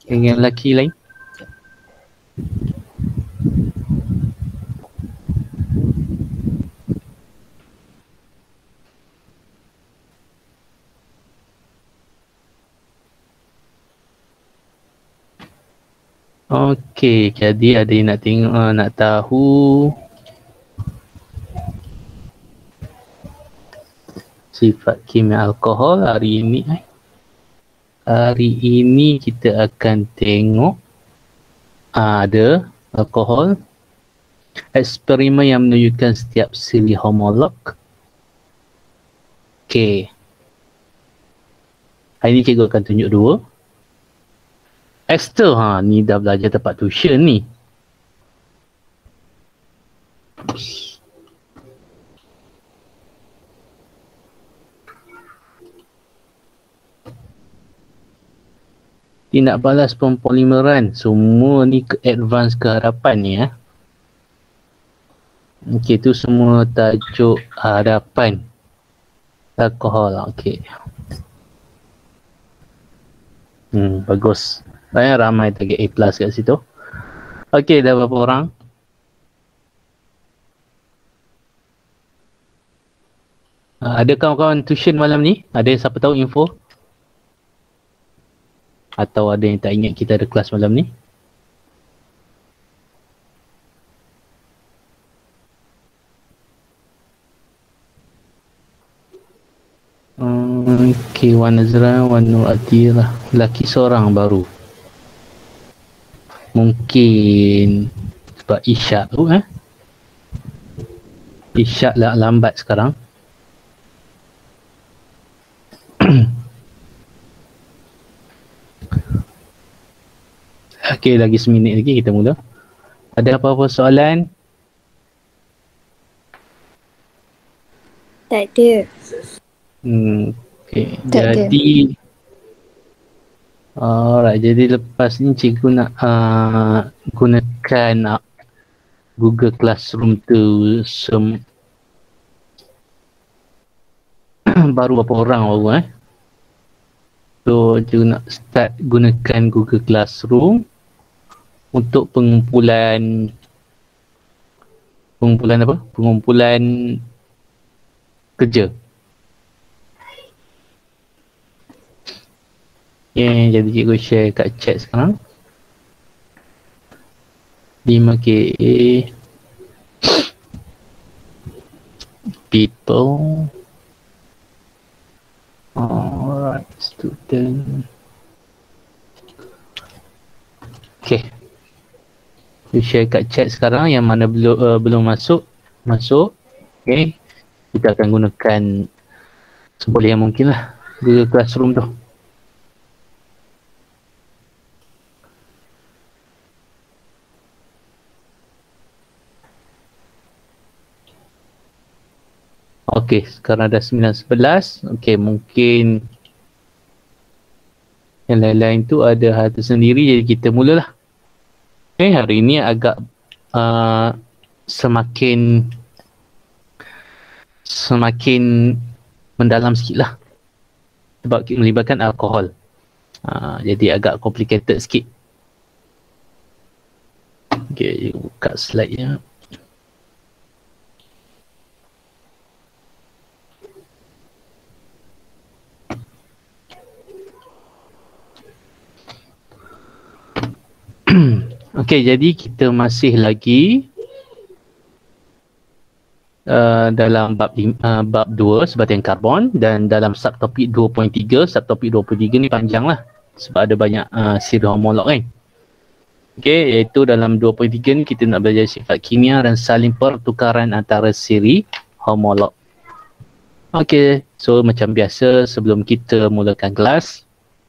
Dengan lelaki lain. Okey, jadi ada yang nak tengok, nak tahu sifat kimia alkohol hari ini. Hari ini kita akan tengok ada alkohol, eksperimen yang menunjukkan setiap sili homolog. Okey. Hari ini cikgu akan tunjuk dua. Esther, ni dah belajar tempat tuition ni. Tindak balas pempolimeran. Semua ni ke advance ke hadapan ni ya. Okey, tu semua tajuk hadapan alkohol. Okey. Bagus. Banyak ramai target A+ kat situ. Okey, dah berapa orang? Ada kawan-kawan tuition malam ni? Ada yang siapa tahu info? Atau ada yang tak ingat kita ada kelas malam ni? Okey, Wan Azra, Wan Nur Atira. Lelaki seorang baru. Mungkin sebab Isyak tu Isyak lah lambat sekarang. Okey, lagi seminit lagi kita mula. Ada apa-apa soalan? Tak ada. Okey, jadi alright, jadi lepas ni cikgu nak gunakan Google Classroom tu baru berapa orang baru So cikgu nak start gunakan Google Classroom untuk pengumpulan apa? Pengumpulan kerja. Okay, jadi cikgu share kat chat sekarang. 5KA people. Alright, student. Okay. You share kat chat sekarang, yang mana belum masuk. Okay. Kita akan gunakan seboleh yang mungkin lah Google Classroom tu. Okey, sekarang dah 9.11. Okey, mungkin yang lain-lain tu ada hal tersendiri, jadi kita mulalah. Okey, hari ini agak semakin mendalam sikit lah, sebab melibatkan alkohol. Jadi agak complicated sikit. Okey, buka slide-nya. Okey, jadi kita masih lagi dalam bab 2 sebatang karbon, dan dalam subtopik 2.3. Subtopik 2.3 ni panjang lah sebab ada banyak siri homolog kan. Okey, iaitu dalam 2.3 ni kita nak belajar sifat kimia dan saling pertukaran antara siri homolog. Okey, so macam biasa sebelum kita mulakan kelas,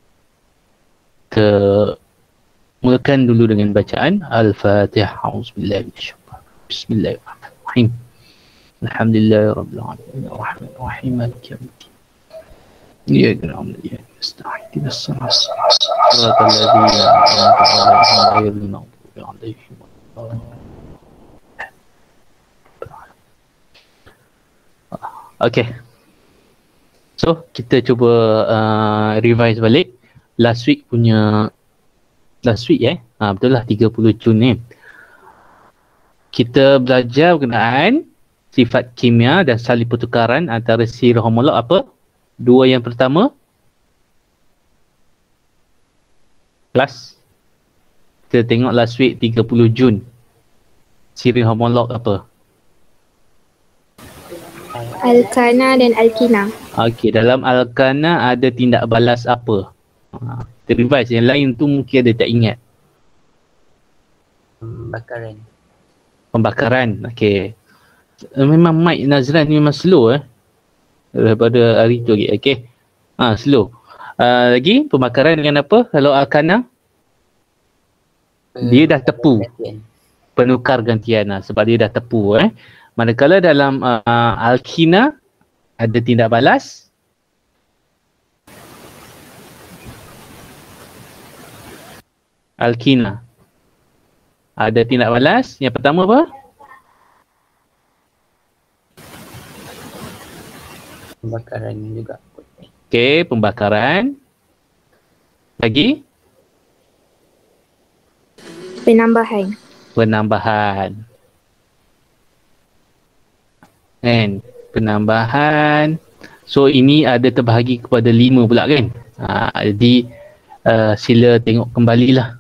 mulakan dulu dengan bacaan Al-Fatihah. Bismillahirrahmanirrahim. Alhamdulillahirabbil alamin. Arrahmanirrahim. Maliki yaumiddin. Iyyaka na'budu wa iyyaka nasta'in. Ihdinas siratal ladzina an'amta 'alaihim ghairil maghdubi 'alaihim waladdallin. Okay. So, kita cuba revise balik last week punya Last week betul lah 30 Jun ni. Kita belajar berkenaan sifat kimia dan salin pertukaran antara sirih homolog apa? Dua yang pertama. Kita tengok last week 30 Jun. Sirih homolog apa? Alkana dan alkina. Okey, dalam alkana ada tindak balas apa? Kita revise. Yang lain tu mungkin ada tak ingat. Pembakaran. Okey. Memang mic Nazran ni memang slow daripada hari tu lagi. Okey. Slow. Lagi pembakaran dengan apa? Kalau alkana? Dia dah tepu. Penukar gantian sebab dia dah tepu Manakala dalam alkina ada tindak balas. Alkina ada tindak balas. Yang pertama apa? Pembakaran juga. Okey, pembakaran. Lagi? Penambahan. Kan? Penambahan. So ini ada terbahagi kepada 5 pula kan? Jadi sila tengok kembalilah.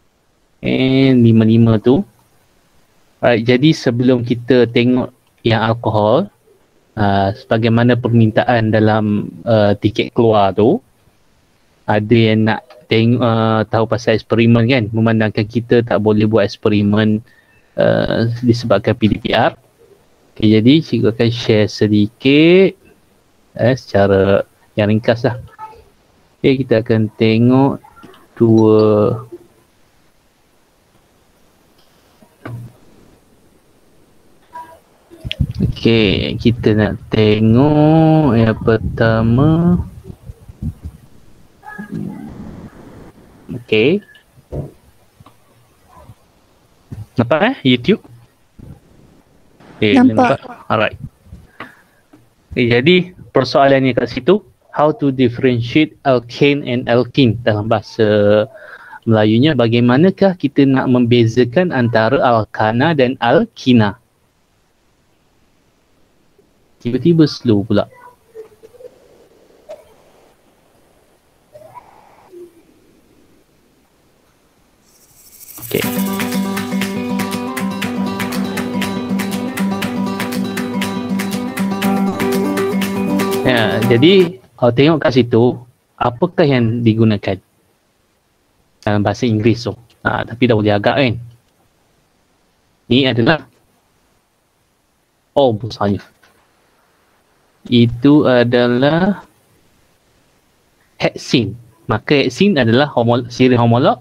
5 tu. Alright, jadi sebelum kita tengok yang alkohol, sebagaimana permintaan dalam tiket keluar tu, ada yang nak tengok tahu pasal eksperimen kan, memandangkan kita tak boleh buat eksperimen disebabkan PDPR. Okay, jadi cikgu akan share sedikit secara yang ringkas lah. Okay, kita akan tengok dua. Okay, kita nak tengok yang pertama. Okay. Nampak YouTube? Nampak. Alright. Okay, jadi persoalannya kat situ, how to differentiate alkane and alkene dalam bahasa Melayunya, bagaimanakah kita nak membezakan antara alkana dan alkina? Tiba-tiba slow pula. Okay. Jadi tengok kat situ, apakah yang digunakan dalam bahasa Inggeris tu. Tapi dah boleh agak kan. Ini adalah besarnya. Itu adalah hexene. Maka hexene adalah siri homolog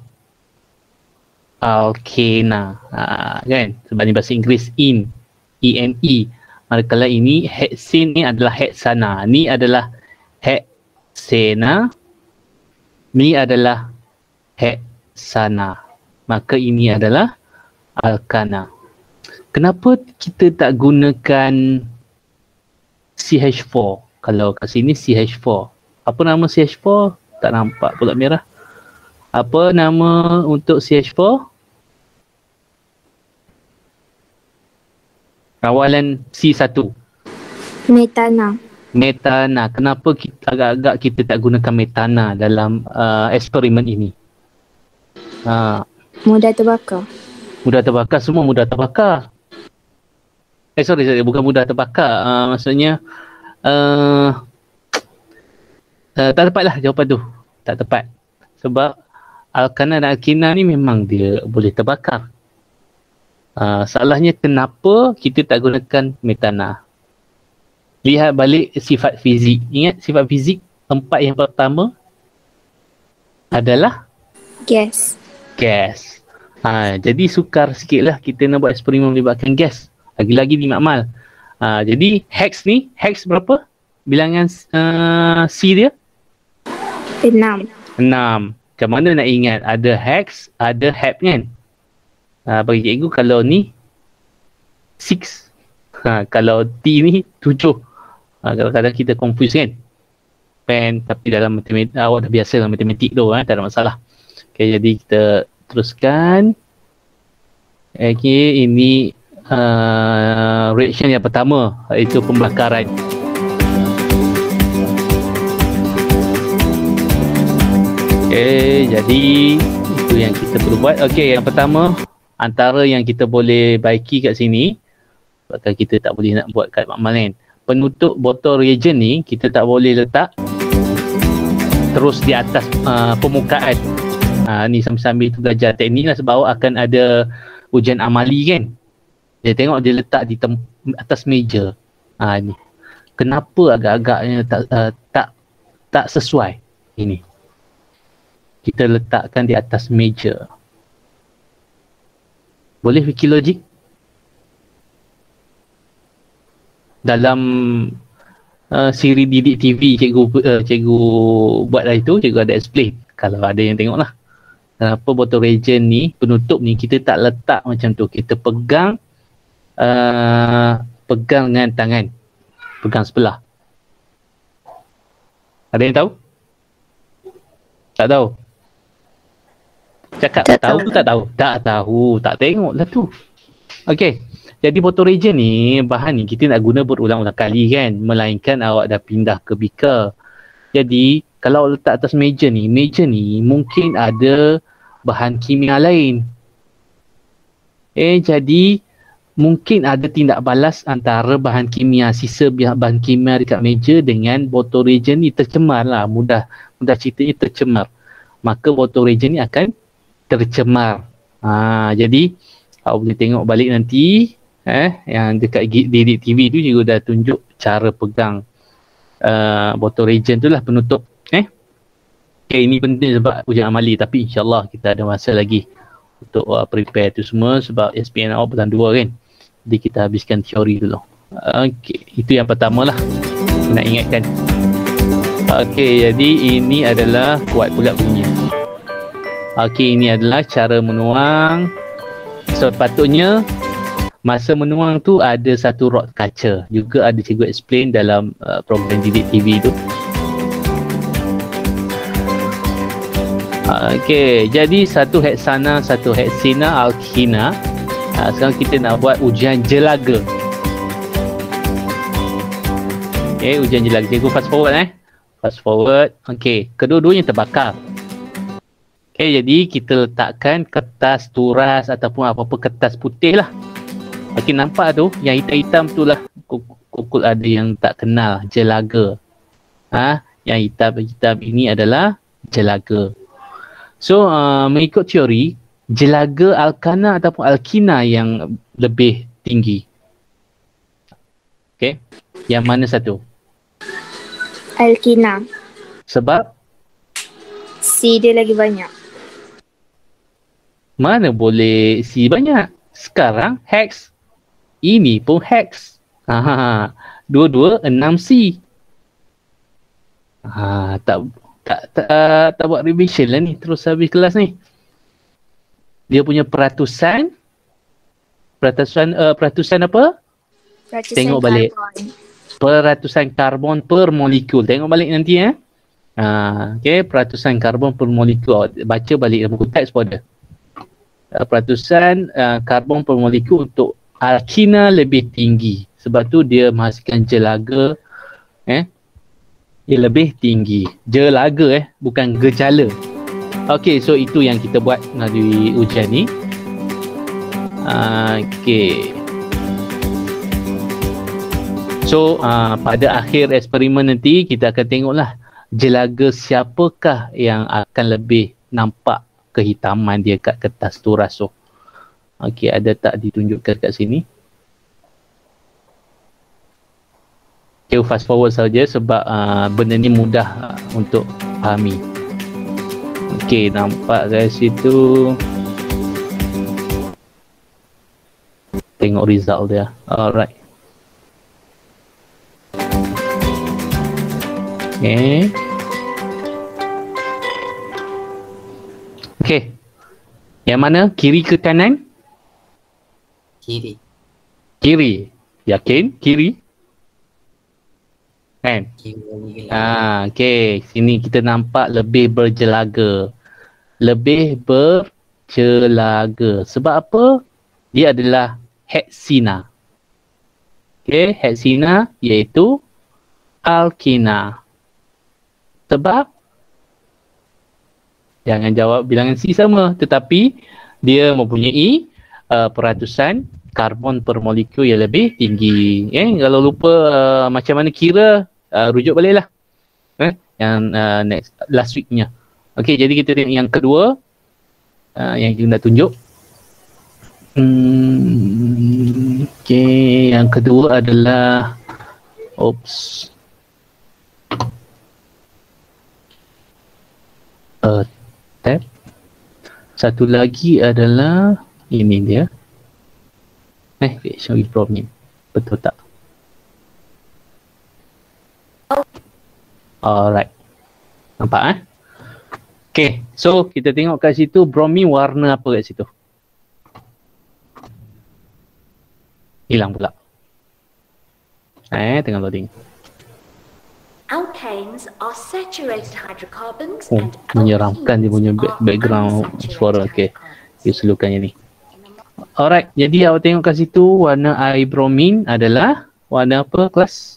alkena. Kan? Sebab ni bahasa Inggeris E-N-E. Manakala ini hexene ni adalah hexana. Ni adalah hexena. Ni adalah hexana. Maka ini adalah alkana. Kenapa kita tak gunakan CH4? Kalau kat sini CH4. Apa nama CH4? Tak nampak pula merah. Apa nama untuk CH4? Rawalan C1. Metana. Metana. Kenapa agak-agak kita tak gunakan metana dalam eksperimen ini? Mudah terbakar. Mudah terbakar. Semua mudah terbakar. Sorry, bukan mudah terbakar. Maksudnya tak tepatlah jawapan tu. Tak tepat. Sebab alkana dan alkina ni memang dia boleh terbakar. Salahnya kenapa kita tak gunakan metana. Lihat balik sifat fizik. Ingat sifat fizik tempat yang pertama adalah Gas. Jadi sukar sikit lah kita nak buat eksperimen melibatkan gas. Lagi-lagi 5 mal. Jadi hex berapa? Bilangan C dia? 6. 6. Macam mana nak ingat? Ada hex, ada hep kan? Bagi cikgu kalau ni 6. Kalau T ni 7. Kadang-kadang kita confuse kan? Tapi dalam matematik, awak dah biasa dalam matematik tu, tak ada masalah. Okay, jadi kita teruskan. Okay, ini reaction yang pertama, iaitu pembakaran. Okay, jadi itu yang kita perlu buat. Okay, yang pertama, antara yang kita boleh baiki kat sini, sebabkan kita tak boleh nak buat kat makmal kan, penutup botol reagent ni kita tak boleh letak terus di atas permukaan. Ni sambil-sambil tu belajar teknik lah, sebab akan ada ujian amali kan. Dia tengok dia letak di atas meja. Ni kenapa agak-agaknya tak sesuai. Ini kita letakkan di atas meja. Boleh fikir logik? Dalam siri didik TV cikgu buat lah itu, cikgu ada explain kalau ada yang tengok lah. Kenapa botol reagent ni, penutup ni kita tak letak macam tu. Kita pegang dengan tangan, pegang sebelah. Ada yang tahu? Tak tahu? Cakap tak tahu tu tak tahu? Tak tahu, tak tengok lah tu. Okay, jadi botol reagent ni, bahan ni kita nak guna berulang-ulang kali kan, melainkan awak dah pindah ke beaker. Jadi kalau letak atas meja ni mungkin ada bahan kimia lain. Jadi mungkin ada tindak balas antara bahan kimia, sisa bahan kimia dekat meja dengan botol reagent ni tercemar lah. Mudah ceritanya tercemar. Maka botol reagent ni akan tercemar. Jadi awak boleh tengok balik nanti yang dekat didik TV tu juga dah tunjuk cara pegang botol reagent tu lah, penutup. Okay, ini penting sebab ujian amali, tapi insyaAllah kita ada masa lagi untuk prepare tu semua sebab SPM awak bulan 2 kan. Jadi kita habiskan teori dulu. Okay, itu yang pertama lah nak ingatkan. Okay, jadi ini adalah kuat pula bunyinya. Okay, ini adalah cara menuang. Sepatutnya masa menuang tu ada satu rod kaca. Juga ada cikgu explain dalam program didik TV tu. Okay, jadi satu heksana, satu heksina, alkina. Sekarang kita nak buat ujian jelaga. Okay, ujian jelaga. Cikgu fast forward Fast forward. Okay, kedua-duanya terbakar. Okay, jadi kita letakkan kertas turas ataupun apa-apa kertas putih lah. Okay, nampak tu? Yang hitam-hitam tu lah. Kukul ada yang tak kenal. Jelaga. Yang hitam-hitam ini adalah jelaga. So, mengikut teori, jelaga alkana ataupun alkina yang lebih tinggi. Okay. Yang mana satu? Alkina. Sebab? C dia lagi banyak. Mana boleh C banyak? Sekarang hex. Ini pun hex. Dua-dua 6C. Tak buat revision lah ni. Terus habis kelas ni. Dia punya peratusan apa? Peratusan tengok balik. Karbon. Peratusan karbon per molekul. Tengok balik nanti Okay, peratusan karbon per molekul. Baca balik buku teks pun ada. Peratusan karbon per molekul untuk alkina lebih tinggi. Sebab tu dia menghasilkan jelaga dia lebih tinggi. Jelaga bukan gejala. Okay, so itu yang kita buat melalui ujian ni. Okay. So pada akhir eksperimen nanti kita akan tengoklah jelaga siapakah yang akan lebih nampak kehitaman dia kat kertas turas tu. Okey, ada tak ditunjukkan kat sini? Okay, fast forward saja sebab benda ni mudah untuk fahami. Okey, nampak guys situ. Tengok result dia. Alright. Okay. Okay. Yang mana? Kiri ke kanan? Kiri. Kiri. Yakin? Kiri? Kan? Kiri lagi gelap. Okay. Sini kita nampak lebih berjelaga. lebih bercelaga. Sebab apa? Dia adalah heksina. Okay, heksina iaitu alkina. Sebab jangan jawab bilangan C sama, tetapi dia mempunyai peratusan karbon per molekul yang lebih tinggi. Kalau lupa macam mana kira, rujuk baliklah yang next last weeknya. Okey, jadi kita tengok yang kedua yang kita nak tunjuk. Okey, yang kedua adalah tab. Satu lagi adalah ini dia. Reaction with bromine. Betul tak? Alright. Nampak Okay, so kita tengok kat situ bromine warna apa kat situ? Hilang pula. Tengah loading. Alkanes are saturated hydrocarbons and menyeramkan dia punya background suara. Okay, you slowkan yang ni. Alright, jadi awak tengok kat situ warna air bromine adalah warna apa kelas?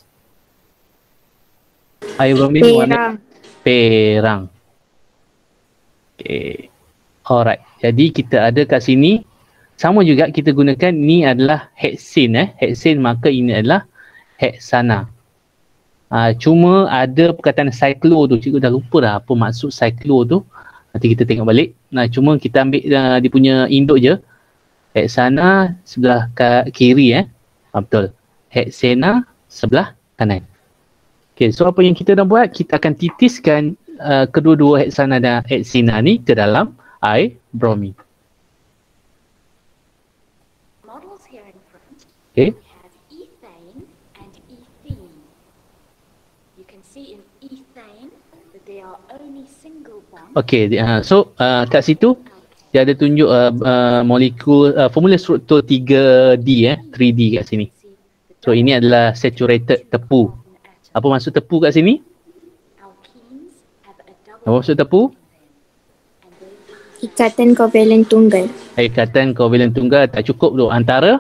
Air bromine warna perang. Okay. Alright, jadi kita ada kat sini sama juga kita gunakan ni adalah heksin. Heksin maka ini adalah heksana. Cuma ada perkataan cyclo tu, cikgu dah lupa dah apa maksud cyclo tu. Nanti kita tengok balik. Cuma kita ambil dia punya induk je. Heksana sebelah kiri betul. Heksana sebelah kanan. Okay, so apa yang kita dah buat, kita akan titiskan kedua-dua heksana dan heksina ni ke dalam air bromine. Okay. Okay, so kat situ dia ada tunjuk molekul formula struktur 3D 3D kat sini. So ini adalah saturated tepu. Apa maksud tepu kat sini? Apa maksud tepu? Ikatan kovalen tunggal. Ikatan kovalen tunggal tak cukup tu antara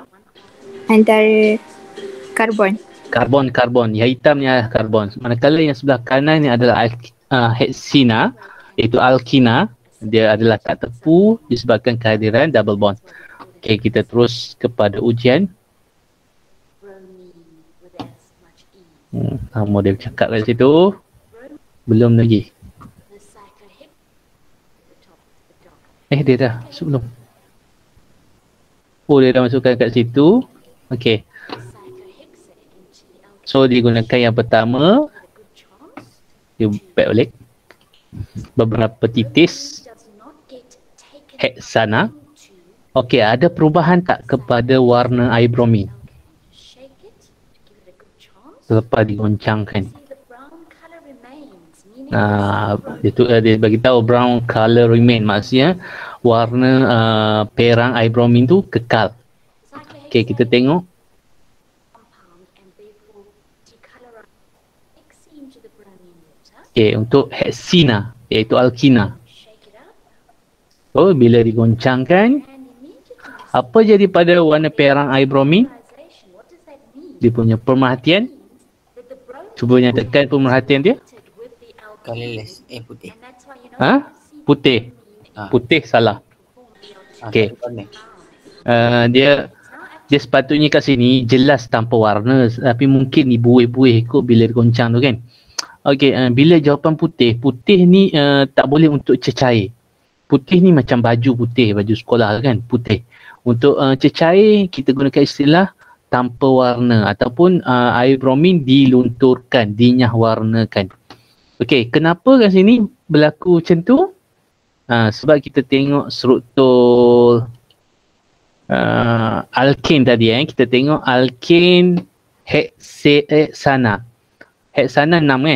karbon. Karbon. Yang hitamnya karbon. Manakala yang sebelah kanan ni adalah heksina, iaitu alkina. Dia adalah tak tepu disebabkan kehadiran double bond. Okay, kita terus kepada ujian. Model cakap kat situ. Belum lagi. Dia dah sebelum. Dia dah masukkan kat situ. Okay. So digunakan yang pertama. Dia back balik. Beberapa titis heksana. Okey, ada perubahan tak kepada warna air bromine selepas digoncangkan? Itu dia bagi tahu brown color remain, maksudnya warna perang air bromine tu kekal. Okey, kita tengok. Okey, untuk heksina iaitu alkina. So, bila digoncangkan, apa jadi pada warna perang air bromine? Dia punya pemerhatian. Cuba nyatakan pemerhatian dia. Colorless, putih. Putih. Putih salah. Okey. Dia sepatutnya kat sini jelas tanpa warna, tapi mungkin ni buih-buih ikut bila digoncang tu kan. Okey, bila jawapan putih ni tak boleh untuk cecair. Putih ni macam baju putih, baju sekolah kan, putih. Untuk cecair, kita gunakan istilah tanpa warna ataupun air bromine dilunturkan, dinyah warnakan. Okey, kenapa kat sini berlaku macam tu? Sebab kita tengok struktur alkane tadi kita tengok alkane heksana. Heksana 6 kan?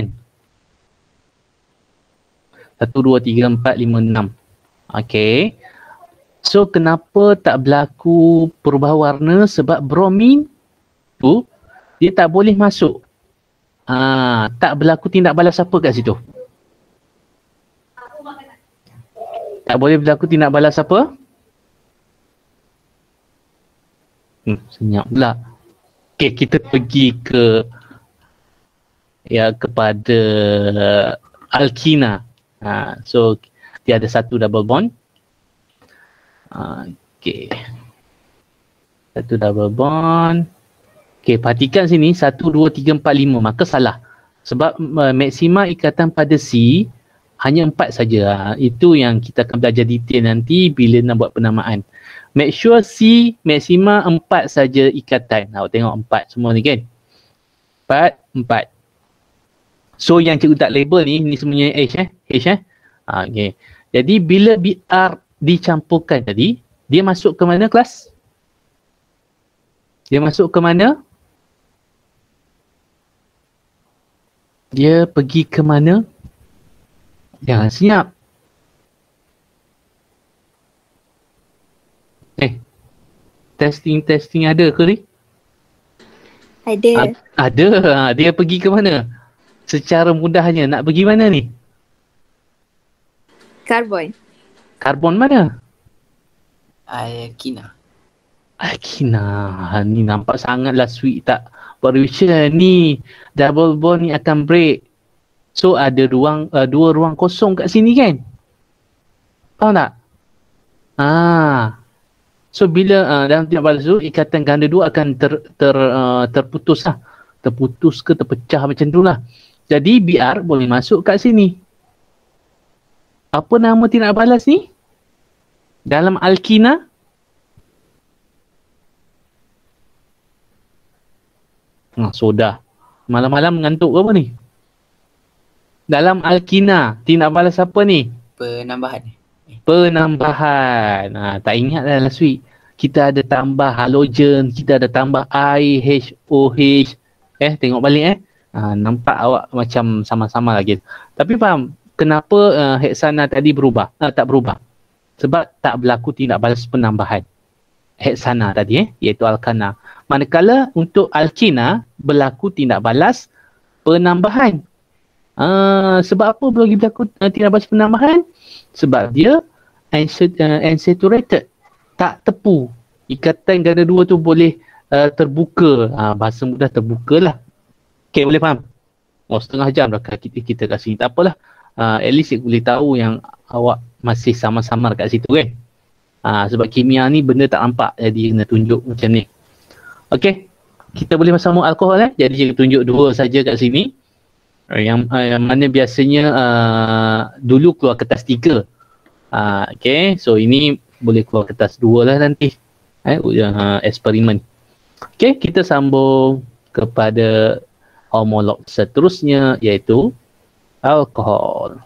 1, 2, 3, 4, 5, 6. Okey. So kenapa tak berlaku perubahan warna? Sebab bromine tu dia tak boleh masuk. Tak berlaku tindak balas apa kat situ? Tak boleh berlaku tindak balas apa? Senyap pula. Okay, kita pergi kepada alkina. So dia ada satu double bond. Okay. Satu double bond. Okay, perhatikan sini 1, 2, 3, 4, 5. Maka salah. Sebab maksima ikatan pada C hanya 4 saja. Itu yang kita akan belajar detail nanti bila nak buat penamaan. Make sure C maksima 4 saja ikatan. Awak tengok 4 semua ni kan. 4. So yang cikgu tak label ni semuanya H H. Okay. Jadi bila BR dicampurkan tadi, dia masuk ke mana kelas? Dia masuk ke mana? Dia pergi ke mana? Jangan senyap. Testing ada ke ni? Ada. Ada. Dia pergi ke mana? Secara mudahnya nak pergi mana ni? Karbon. Karbon mana? Alkina. Alkina. Ni nampak sangatlah sweet tak? Revision ni double bond ni akan break. So ada dua ruang kosong kat sini kan? Faham tak? So bila dalam tindak balas tu ikatan ganda dua akan terputus lah. Terputus ke terpecah macam tu lah. Jadi BR boleh masuk kat sini. Apa nama tindak balas ni? Dalam alkina? Soda. Malam-malam mengantuk ke apa ni? Dalam alkina, tindak balas apa ni? Penambahan. Penambahan. Tak ingat dah last week. Kita ada tambah halogen, kita ada tambah IHOH. Tengok balik nampak awak macam sama-sama lagi. Tapi faham kenapa heksana tadi berubah? Tak berubah. Sebab tak berlaku tindak balas penambahan. Heksana tadi iaitu alkana. Manakala untuk alkina berlaku tindak balas penambahan. Sebab apa berlaku tindak balas penambahan? Sebab dia unsaturated, tak tepu. Ikatan ganda dua tu boleh terbuka. Bahasa mudah terbuka lah. Okay, boleh faham? Setengah jam dah kita kat sini. Tak apalah. At least boleh tahu yang awak masih sama-sama kat situ kan. Sebab kimia ni benda tak nampak, jadi kena tunjuk macam ni. Okay, kita boleh sambung alkohol jadi saya tunjuk dua saja kat sini. Yang mana biasanya dulu keluar kertas 3. Okay, so ini boleh keluar kertas 2 lah nanti. Eksperimen. Okay, kita sambung kepada homolog seterusnya iaitu alkohol.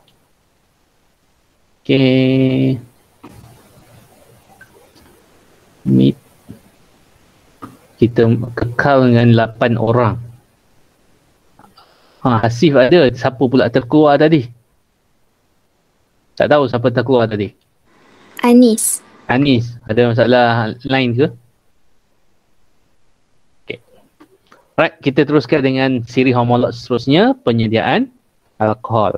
Okay. Kita kekal dengan 8 orang. Hasif ada. Siapa pula terkeluar tadi? Tak tahu siapa terkeluar tadi. Anis. Anis. Ada masalah lain ke? Okay. Right, kita teruskan dengan siri homolog seterusnya. Penyediaan alkohol.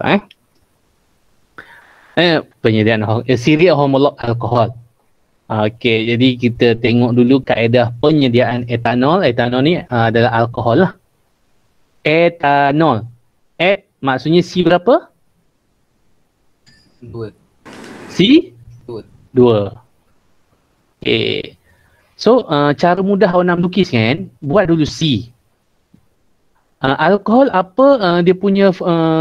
Siri homolog alkohol. Okey, jadi kita tengok dulu kaedah penyediaan etanol. Etanol ni adalah alkohol lah. Etanol. Maksudnya C berapa? 2. C? 2. 2. Okay. So, cara mudah awak nak melukis kan, buat dulu C. Alkohol apa dia punya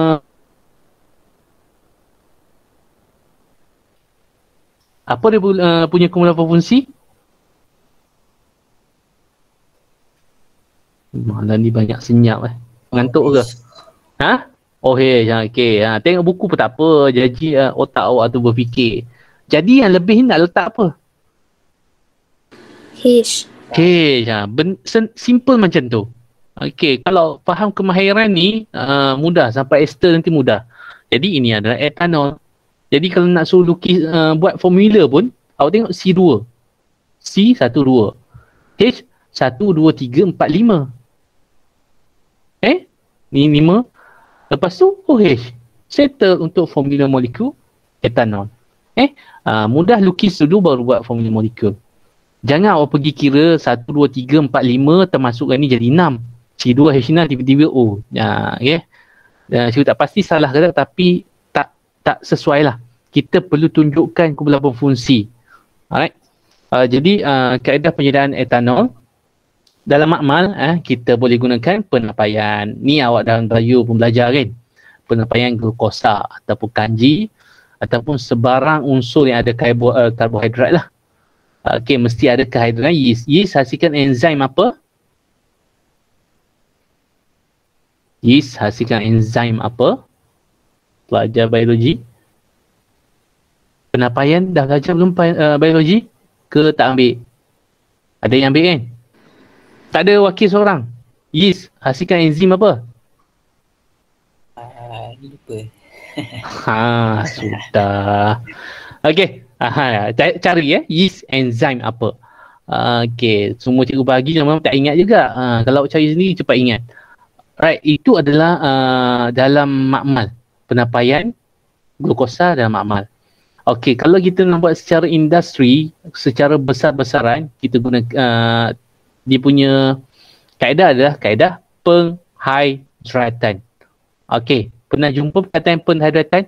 apa dia punya kumulatif fungsi? Malam ni banyak senyap Mengantuk ke? Okay. Tengok buku pun tak apa. Jadi otak awak tu berfikir. Jadi yang lebih nak letak apa? H. Simple macam tu. Okay, kalau faham kemahiran ni mudah. Sampai ester nanti mudah. Jadi ini adalah etanol. Jadi kalau nak suruh lukis buat formula pun, awak tengok C2. C 1 2. H 1 2 3 4 5. Ni 5. Lepas tu OH. Settle untuk formula molekul etanol. Mudah lukis dulu baru buat formula molekul. Jangan awak pergi kira 1, 2, 3, 4, 5 termasukkan ni jadi 6. C2H6 tiba-tiba O. Okay. Saya tak pasti salah ke tak, tapi tak sesuai lah. Kita perlu tunjukkan kumpulan fungsi. Alright. Jadi kaedah penyediaan etanol dalam makmal kita boleh gunakan penapaian. Ni awak dalam bio pun belajar kan. Penapaian glukosa ataupun kanji ataupun sebarang unsur yang ada karbohidrat lah. Okey, mesti ada karbohidrat. Yeast hasilkan enzim apa? Yeast hasilkan enzim apa? Pelajar biologi. Penapaian dah belajar belum biologi? Ke tak ambil? Ada yang ambil kan? Tak ada wakil seorang. Yeast hasilkan enzim apa? Lupa. Sudah. Okey. Cari yeast enzim apa? Okey, semua cikgu bagi memang tak ingat juga. Kalau cari sendiri cepat ingat. Right, itu adalah dalam makmal. Penapaian glukosa dalam makmal. Okey, kalau kita nak buat secara industri, secara besar-besaran, kita guna dia punya kaedah adalah kaedah penghidratan. Okey, pernah jumpa perkataan penghidratan?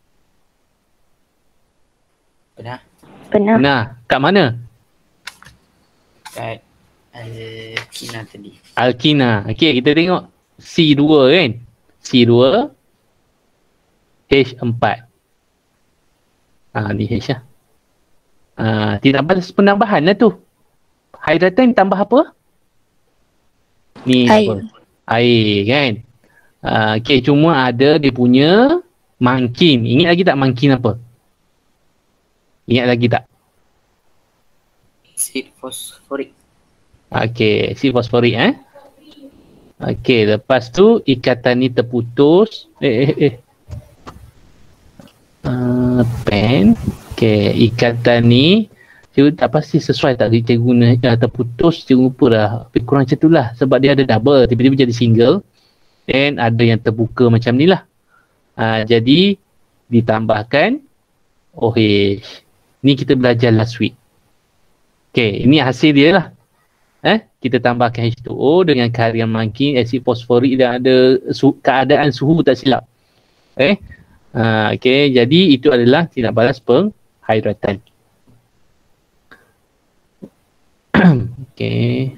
Pernah? Pernah. Kat mana? Kat Alkina tadi. Alkina. Okey, kita tengok C2 kan? C2 H4. Ni H lah. Tidak balas penambahan lah tu. Hidratan tambah apa? Ni Air. apa? Air kan? Okey, cuma ada dia punya mangkin. Ingat lagi tak mangkin apa? Ingat lagi tak? Asid fosforik. Okey, asid fosforik Okey, lepas tu ikatan ni terputus. Pen. Okey, ikatan ni cikgu tak pasti sesuai tak cikgu guna terputus, cikgu lupa dah. Tapi kurang macam tu lah sebab dia ada double, tiba-tiba jadi single. Dan ada yang terbuka macam ni lah. Jadi ditambahkan OH. Ni kita belajar last week. Okey, ini hasil dia lah. Kita tambahkan H2O dengan kehadiran mangkin, asid fosforik dan ada keadaan suhu tak silap. Okey, jadi itu adalah tidak balas penghidratan. Okey.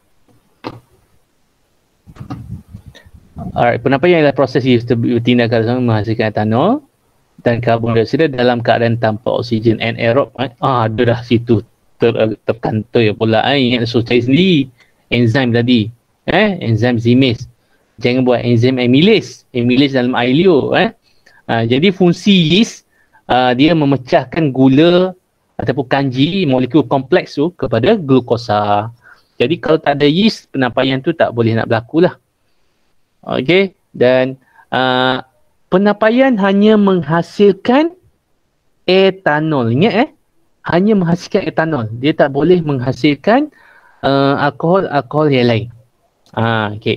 Alright, penapaian ialah proses tindakan menghasilkan etanol dan karbon dioksida dalam keadaan tanpa oksigen anaerob. Ada dah situ terkantor pula. Ingat cari sendiri enzim tadi. Enzim zimase. Jangan buat enzim amylase. Amylase dalam air liur. Jadi fungsi yeast dia memecahkan gula ataupun kanji molekul kompleks tu kepada glukosa. Jadi kalau tak ada yeast, penapaian tu tak boleh nak berlaku lah. Okey, dan penapaian hanya menghasilkan etanol. Ingat hanya menghasilkan etanol. Dia tak boleh menghasilkan alkohol yang lain. Okey.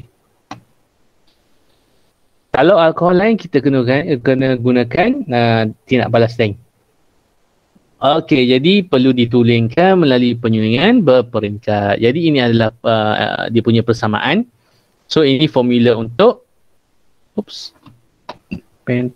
Kalau alkohol lain kita kena gunakan tindak balas tank. Okey, jadi perlu ditulingkan melalui penyulingan berperingkat. Jadi ini adalah dia punya persamaan. So ini formula untuk pen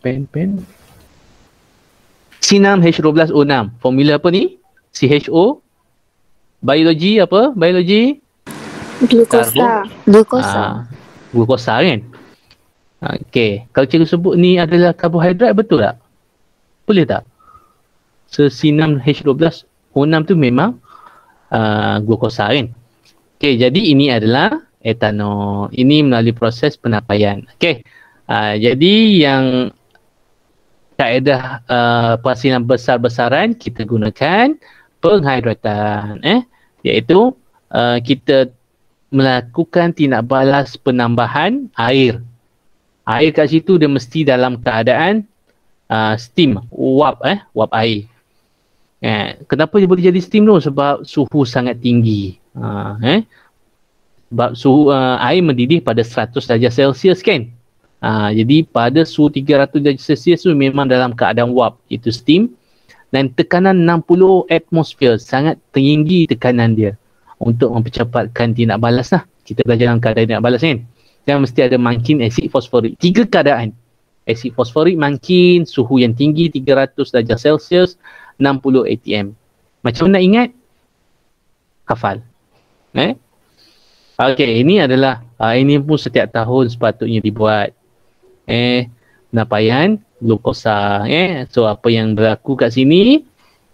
C6H12O6. Formula apa ni? CHO. Biologi apa? Biologi? Glukosa. Glukosa kan? Okey. Kalau cikgu sebut ni adalah karbohidrat, betul tak? Boleh tak? So C6H12O6 tu memang glukosa kan? Okey, jadi ini adalah etanol. Ini melalui proses penapaian. Okey. Jadi yang kaedah perhasilan besar-besaran kita gunakan penghidratan iaitu kita melakukan tindak balas penambahan air. Air kat situ dia mesti dalam keadaan steam, wap air. Kenapa dia boleh jadi steam tu? Sebab suhu sangat tinggi. Sebab suhu air mendidih pada 100 darjah Celsius kan. Jadi pada suhu 300 darjah Celsius tu memang dalam keadaan wap, itu steam. dan tekanan 60 atmosfer, sangat tinggi tekanan dia untuk mempercepatkan dia nak balas lah. Kita belajar dalam keadaan dia nak balas kan. Dan mesti ada mangkin asid fosforik. 3 keadaan. Asid fosforik mangkin, suhu yang tinggi 300 darjah Celsius, 60 atm. Macam mana nak ingat? Hafal. Okey, ini adalah ini pun setiap tahun sepatutnya dibuat. Penyampaian glukosa. So apa yang berlaku kat sini,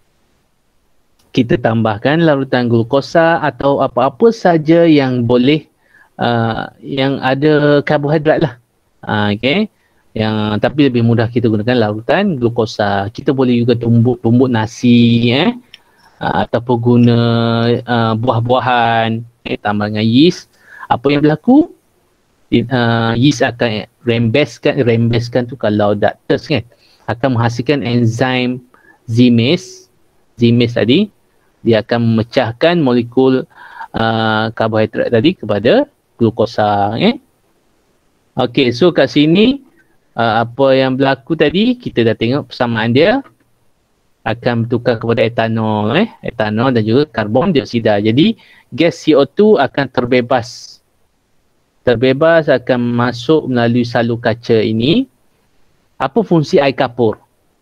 kita tambahkan larutan glukosa atau apa-apa saja yang boleh yang ada karbohidrat lah. Okey. Yang tapi lebih mudah kita gunakan larutan glukosa. Kita boleh juga tumbuk nasi ataupun guna buah-buahan tambah dengan yeast. Apa yang berlaku? Yeast akan rembeskan tu kalau lactose kan, akan menghasilkan enzim zimase tadi. Dia akan memecahkan molekul karbohidrat tadi kepada glukosa. Okey, so kat sini apa yang berlaku tadi, kita dah tengok persamaan dia akan bertukar kepada etanol, etanol dan juga karbon dioksida. Jadi gas CO2 akan terbebas akan masuk melalui salur kaca ini. Apa fungsi air kapur?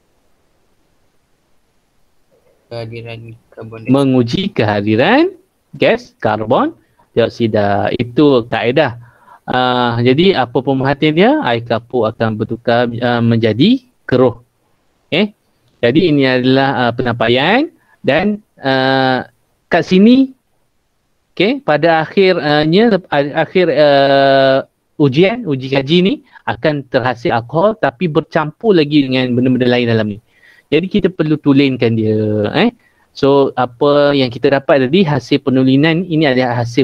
Kehadiran karbon dioksida. Menguji kehadiran gas karbon dioksida. Itu kaedah. Jadi apa pemerhatian dia? Air kapur akan bertukar menjadi keruh. Jadi ini adalah penyampaian dan kat sini pada akhirnya uji kaji ni akan terhasil alkohol tapi bercampur lagi dengan benda-benda lain dalam ni. Jadi kita perlu tulinkan dia. So apa yang kita dapat tadi hasil penulinan, ini adalah hasil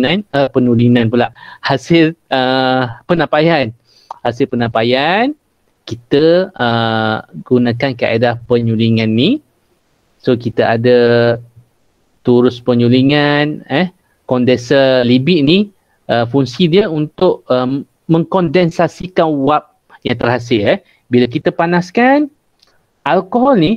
hasil penyampaian. Hasil penyampaian kita gunakan kaedah penyulingan ni. So kita ada turus penyulingan, kondenser Liebig ni fungsi dia untuk mengkondensasikan wap yang terhasil. Bila kita panaskan alkohol ni,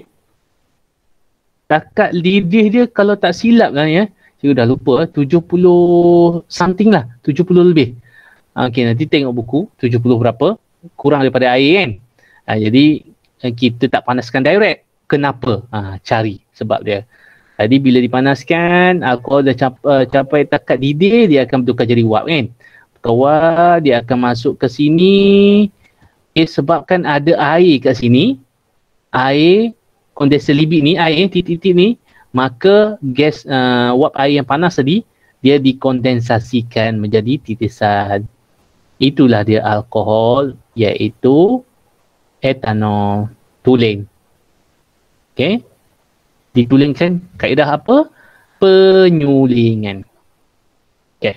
takat lidih dia kalau tak silap lah saya dah lupa 70 something lah, 70 lebih. Okey, nanti tengok buku 70 berapa, kurang daripada air kan. Jadi kita tak panaskan direct. Kenapa? Cari sebab dia. Jadi bila dipanaskan, alkohol dah capai takat lidih, dia akan bertukar jadi wap kan. Bertukar, dia akan masuk ke sini. Sebabkan ada air kat sini, air kondenser Liebig ni, air titik-titik ni, maka gas wap air yang panas tadi dia dikondensasikan menjadi titisan. Itulah dia alkohol, iaitu etanol. Tuling. Okey. Ditulingkan kaedah apa? Penyulingan. Okey.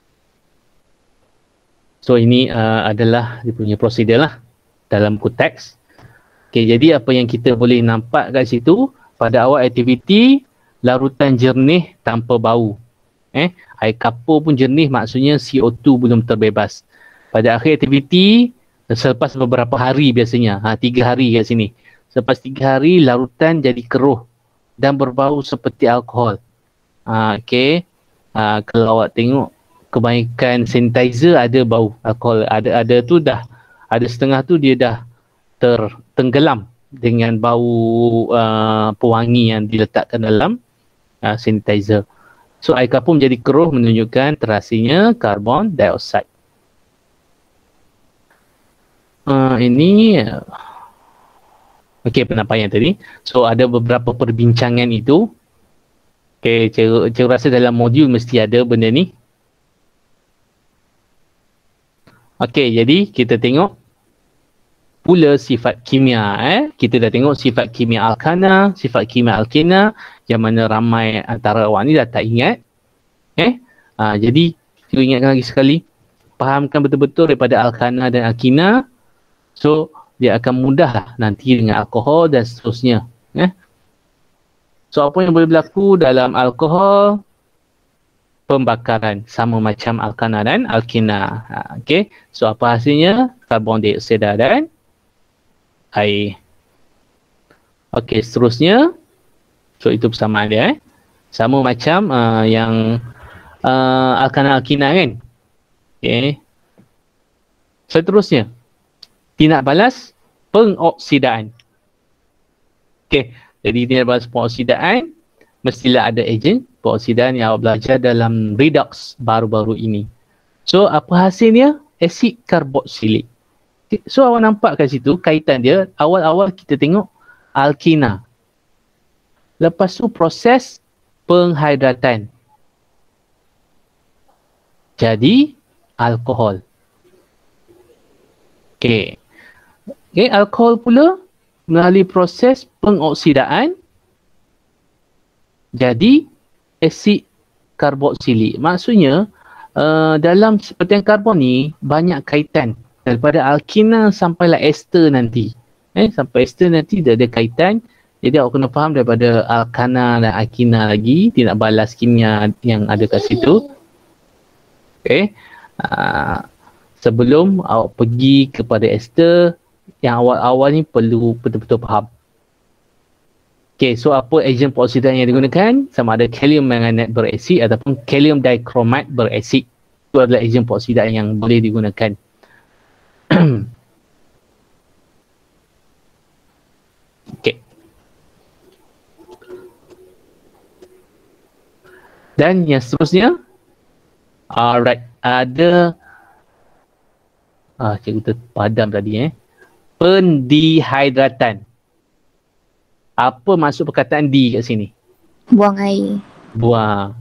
So ini adalah dia punya prosedur lah dalam konteks. Okay, jadi apa yang kita boleh nampak kat situ, pada awal aktiviti, larutan jernih tanpa bau. Air kapur pun jernih, maksudnya CO2 belum terbebas. Pada akhir aktiviti, selepas beberapa hari biasanya, 3 hari kat sini. Selepas 3 hari, larutan jadi keruh dan berbau seperti alkohol. Kalau awak tengok, kebanyakan sanitizer ada bau alkohol. Ada tu dah, ada setengah tu dia dah tertenggelam dengan bau pewangi yang diletakkan dalam sanitizer. So air kapur menjadi keruh menunjukkan terhasilnya karbon dioksida. Ini penyampaian tadi. So ada beberapa perbincangan itu. Cikgu rasa dalam modul mesti ada benda ni. Jadi kita tengok pula sifat kimia. Kita dah tengok sifat kimia alkana, sifat kimia alkena, yang mana ramai antara awak ni dah tak ingat. Jadi saya ingatkan lagi sekali, fahamkan betul-betul daripada alkana dan alkena. So dia akan mudah lah nanti dengan alkohol dan seterusnya. So apa yang boleh berlaku dalam alkohol? Pembakaran sama macam alkana dan alkena. So apa hasilnya? Karbon dioksida dan air. Okey, seterusnya. So itu persamaan dia. Sama macam yang alkana-alkina kan. Okey. Seterusnya. Tindak balas pengoksidaan. Okey. Jadi tindak balas pengoksidaan mestilah ada ejen pengoksidaan yang awak belajar dalam redox baru-baru ini. So apa hasilnya? Asid karboksilik. Okay. So awak nampak kat situ kaitan dia. Awal-awal kita tengok alkina. Lepas tu proses penghidratan. Jadi alkohol. Okey. Okey, alkohol pula melalui proses pengoksidaan jadi asid karboksilik. Maksudnya dalam seperti yang karbon ni banyak kaitan daripada alkina sampailah ester nanti. Sampai ester nanti dia ada kaitan. Jadi awak kena faham daripada alkana dan alkina lagi, tindak balas kimia yang ada kat situ. Okey. Sebelum awak pergi kepada ester, yang awal-awal ni perlu betul-betul faham. Okey, so apa ejen pengoksidan yang digunakan? Sama ada kalium manganat berasid ataupun kalium dikromat berasid. Itu adalah ejen pengoksidan yang boleh digunakan. Okey. Dan yang seterusnya, alright, ada cikgu terpadam tadi pendehidratan. Apa maksud perkataan di kat sini? Buang air. Buang.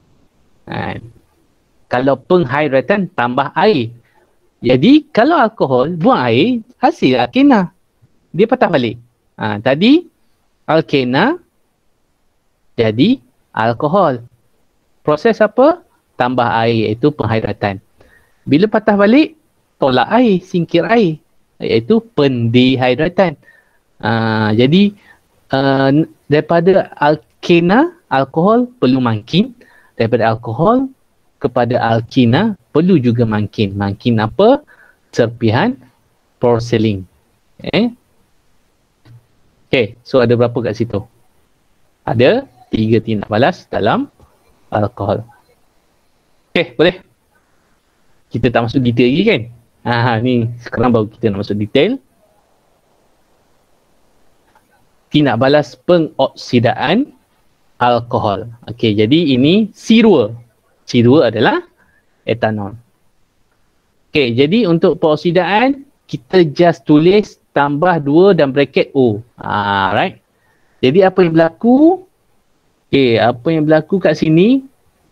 Kalau penghidratan tambah air. Jadi kalau alkohol buang air, hasil alkena. Dia patah balik. Tadi alkena jadi alkohol. Proses apa? Tambah air, iaitu penghidratan. Bila patah balik, tolak air, singkir air, iaitu pendehidratan. Jadi daripada alkena, alkohol perlu makin. Daripada alkohol kepada alkina perlu juga makin. Makin apa? Serpihan porselin. Okay, so ada berapa kat situ? Ada 3 tindak balas dalam alkohol. Okay, boleh? Kita tak masuk detail lagi kan? Ni sekarang baru kita nak masuk detail. Tindak balas pengoksidaan alkohol. Okey, jadi ini C2. C2 adalah etanol. Okey, jadi untuk pengoksidaan kita just tulis tambah 2 dan bracket O. Right. Jadi apa yang berlaku? Okey, apa yang berlaku kat sini?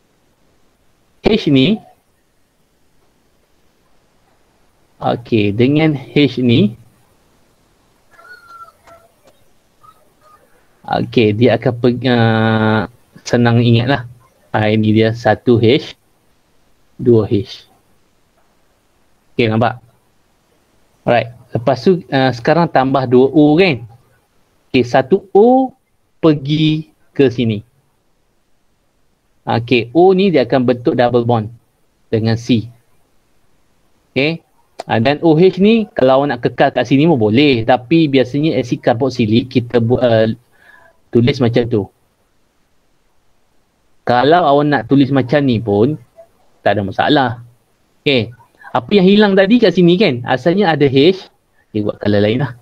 H ni. Okey, dengan H ni okey, dia akan senang ingatlah. Ini dia 1H, 2H. Okey, nampak? Alright. Lepas tu sekarang tambah 2O kan? Okey, 1O pergi ke sini. Okey, O ni dia akan bentuk double bond dengan C. Okey. Dan OH ni kalau awak nak kekal kat sini pun boleh. Tapi biasanya asid karboksilik kita tulis macam tu. Kalau awak nak tulis macam ni pun tak ada masalah. Okay. Apa yang hilang tadi kat sini kan? Asalnya ada H. Buat color lain lah.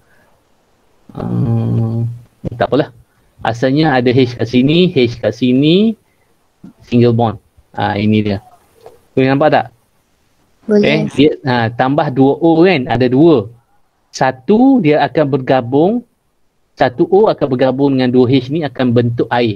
Tak apalah. Asalnya ada H kat sini, H kat sini, single bond. Ini dia. Boleh nampak tak? Boleh. Dia tambah 2O kan? Ada 2. Satu dia akan bergabung. 1O akan bergabung dengan 2H ni akan bentuk air.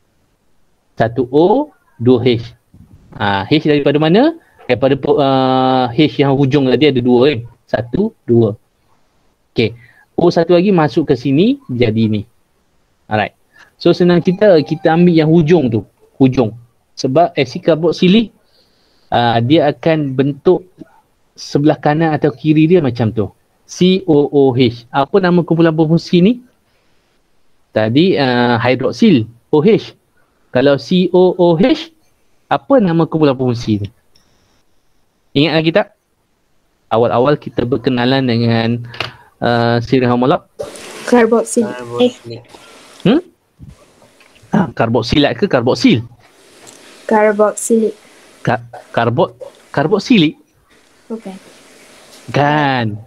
1O, 2H. H daripada mana? Daripada H yang hujung tadi ada 2 kan? 1, 2. Okay. O satu lagi masuk ke sini jadi ni. Alright. So senang kita ambil yang hujung tu. Hujung. Sebab asid karboksilik dia akan bentuk sebelah kanan atau kiri dia macam tu. COOH. Apa nama kumpulan berfungsi ni? Tadi hidroksil OH. Kalau COOH, apa nama kumpulan berfungsi ni? Ingat lagi tak? Awal-awal kita berkenalan dengan siri homolog. Karboksilik. Karboksilik. Karboksilat ke karboksil? Karboksilik. Karboksilik? Bukan. Kan.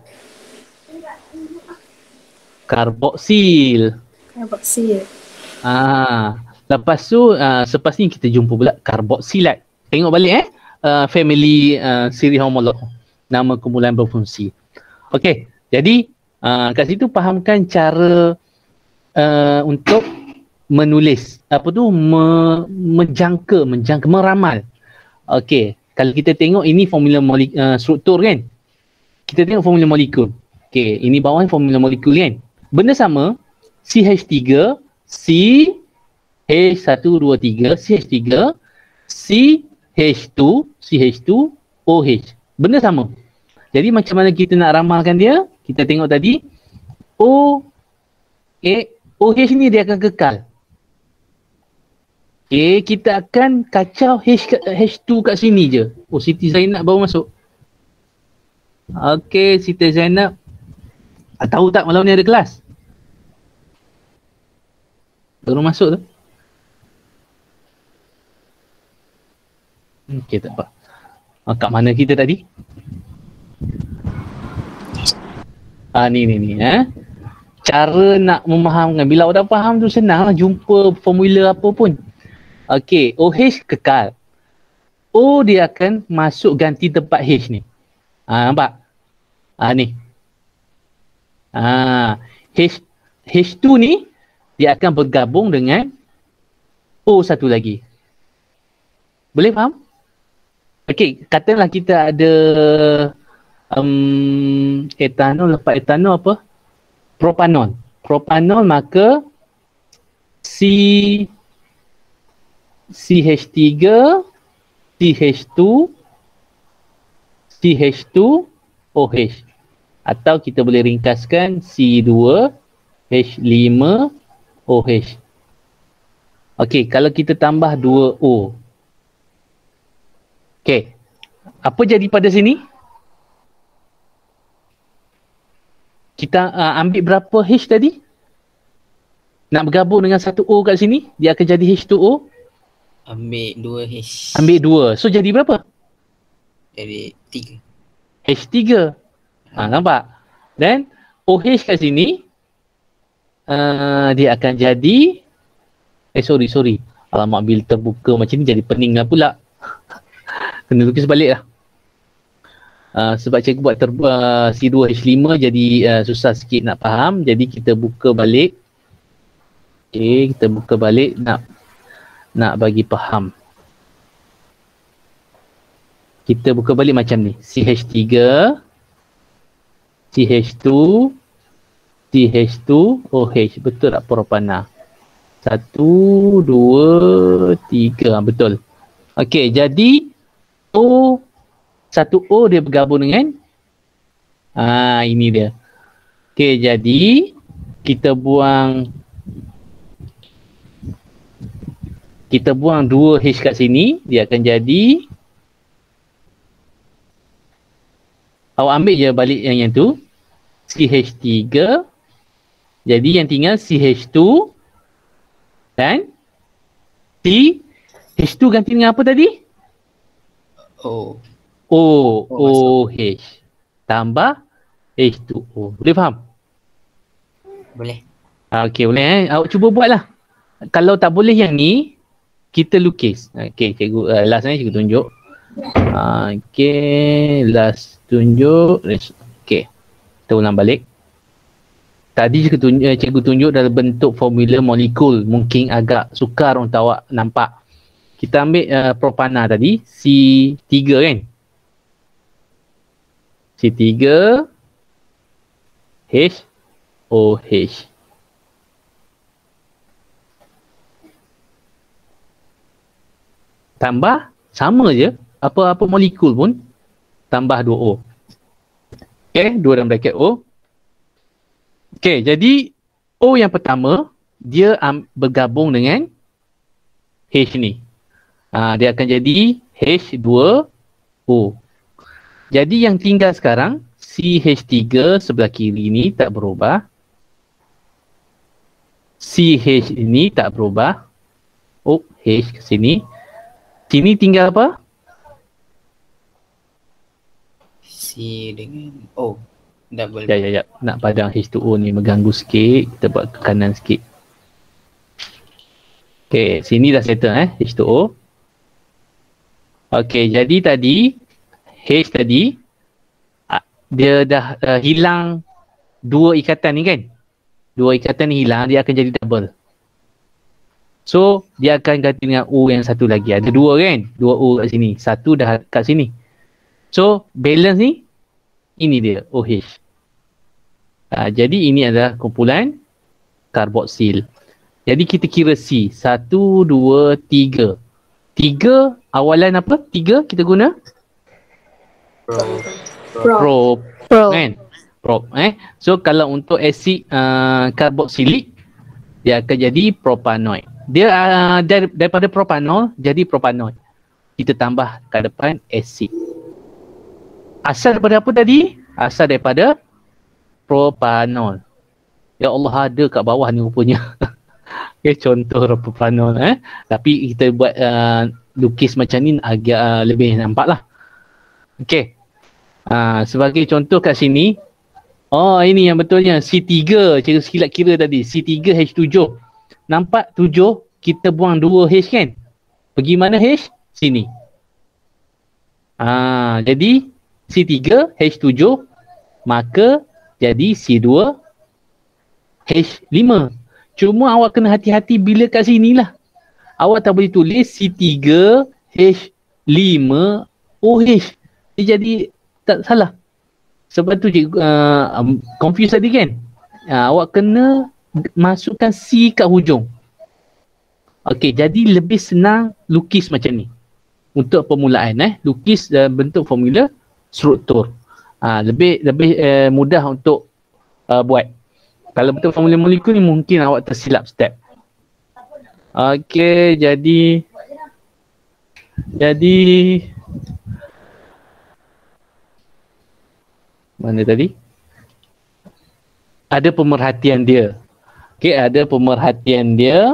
Karboksil. Karboksil. Lepas tu selepas ni kita jumpa pula karboksilat. Tengok balik family siri homolog. Nama kumpulan berfungsi. Okey, jadi kat situ fahamkan cara untuk menulis menjangka, meramal. Okey, kalau kita tengok ini formula struktur kan. Kita tengok formula molekul. Okey, ini bawah formula molekul kan. Benda sama, CH3, CH123, CH3, CH2, OH. Benda sama. Jadi macam mana kita nak ramalkan dia? Kita tengok tadi OH ni dia akan kekal. Okay, kita akan kacau H2 kat sini je. Siti Zainab baru masuk. Okay, Siti Zainab. Tahu tak malam ni ada kelas? Baru masuk tu. Okay, tak apa. Kat mana kita tadi? Ni. Cara nak memahamkan. Bila awak dah faham tu senang lah. Jumpa formula apa pun. Okey, OH kekal. O dia akan masuk ganti tempat H ni. Nampak? Ni. H2 ni dia akan bergabung dengan O satu lagi. Boleh faham? Okey, katakanlah kita ada etanol, lepas etanol apa? Propanol. Propanol maka CH3, CH2, OH. Atau kita boleh ringkaskan C2, H5, OH. Okey, kalau kita tambah 2O. Okey, apa jadi pada sini? Kita ambil berapa H tadi? Nak bergabung dengan satu O kat sini, dia akan jadi H2O. Ambil 2H. Ambil 2. So jadi berapa? Jadi 3. H3. Nampak? Dan OH kat sini dia akan jadi sorry. Alamak, bila terbuka macam ni jadi pening lah pula. Kena lukis balik lah. Sebab cikgu buat C2H5 jadi susah sikit nak faham. Jadi kita buka balik. Okay, kita buka balik nak bagi faham. Kita buka balik macam ni. CH3, CH2, OH. Betul tak propana? 1, 2, 3. Betul. Okey, jadi satu O dia bergabung dengan ini dia. Okey, jadi kita buang 2H kat sini, dia akan jadi, awak ambil je balik yang tu, CH3, jadi yang tinggal CH2 dan H2 ganti dengan apa tadi? OH tambah H2O. Boleh faham? Boleh. Okey, boleh awak cuba buatlah. Kalau tak boleh yang ni, kita lukis. Okey, cikgu last ni cikgu tunjuk. Okey, last tunjuk. Okey. Kita ulang balik. Tadi cikgu tunjuk dalam bentuk formula molekul. Mungkin agak sukar untuk awak nampak. Kita ambil propana tadi, C3 kan? C3 HOH. Tambah sama je, apa-apa molekul pun tambah 2O. Okey, 2 dalam bracket O. Okey, jadi O yang pertama dia bergabung dengan H ni. Dia akan jadi H2O. Jadi yang tinggal sekarang CH3 sebelah kiri ni tak berubah. CH ini tak berubah. Oh, H ke sini. Sini tinggal apa? C dengan O. Double. Ya. Nak padang H2O ni mengganggu sikit. Kita buat ke kanan sikit. Okay, sini dah settle H2O. Okay, jadi tadi H tadi dia dah hilang dua ikatan ni kan. Dua ikatan ni hilang, dia akan jadi double. So, dia akan ganti dengan O yang satu lagi. Ada dua kan? Dua O kat sini. Satu dah kat sini. So, balance ni, ini dia, OH. Jadi, ini adalah kumpulan karboksil. Jadi, kita kira C. 1, 2, 3. 3, awalan apa? 3 kita guna? Prop. Kan? Prop. So, kalau untuk asid karboksilik, dia akan jadi propanoid. Dia daripada propanol jadi propanol. Kita tambah kat depan asid. Asal daripada apa tadi? Asal daripada propanol. Ya Allah, ada kat bawah ni rupanya. Okay, contoh propanol. Tapi kita buat lukis macam ni agak lebih nampak lah. Okay. Sebagai contoh kat sini. Oh, ini yang betulnya. C3. Cikgu silap kira tadi. C3H7. Nampak 7, kita buang 2H kan? Pergi mana H? Sini. Jadi C3, H7, maka jadi C2, H5. Cuma awak kena hati-hati bila kat sini lah. Awak tak boleh tulis C3, H5, OH. Dia jadi tak salah. Sebab tu cikgu confuse tadi kan? Awak kena masukkan C kat hujung. Okey, jadi lebih senang lukis macam ni. Untuk permulaan lukis bentuk formula struktur. Lebih mudah untuk buat. Kalau bentuk formula molekul ni mungkin awak tersilap step. Okey, jadi mana tadi? Ada pemerhatian dia. Okey, ada pemerhatian dia.